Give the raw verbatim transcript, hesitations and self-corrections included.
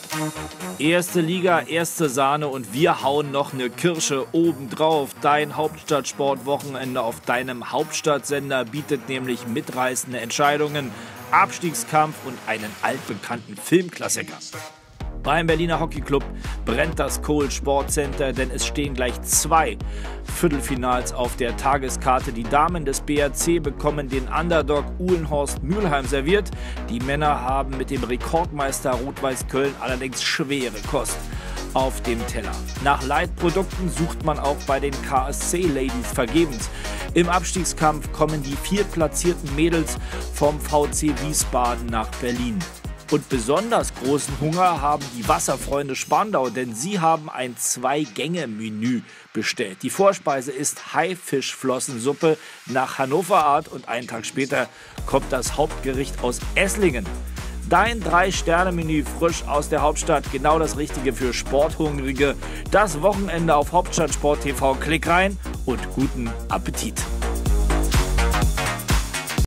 Erste Liga, erste Sahne und wir hauen noch eine Kirsche obendrauf. Dein Hauptstadtsportwochenende auf deinem Hauptstadtsender bietet nämlich mitreißende Entscheidungen, Abstiegskampf und einen altbekannten Filmklassiker. Beim Berliner Hockeyclub brennt das Kohl Sportcenter, denn es stehen gleich zwei Viertelfinals auf der Tageskarte. Die Damen des B R C bekommen den Underdog Uhlenhorst Mülheim serviert. Die Männer haben mit dem Rekordmeister Rot-Weiß Köln allerdings schwere Kost auf dem Teller. Nach Leitprodukten sucht man auch bei den K S C-Ladies vergebens. Im Abstiegskampf kommen die viertplatzierten Mädels vom V C Wiesbaden nach Berlin. Und besonders großen Hunger haben die Wasserfreunde Spandau, denn sie haben ein Zwei-Gänge-Menü bestellt. Die Vorspeise ist Haifischflossensuppe nach Hannover-Art und einen Tag später kommt das Hauptgericht aus Esslingen. Dein Drei-Sterne-Menü frisch aus der Hauptstadt, genau das Richtige für Sporthungrige. Das Wochenende auf Hauptstadtsport T V. Klick rein und guten Appetit!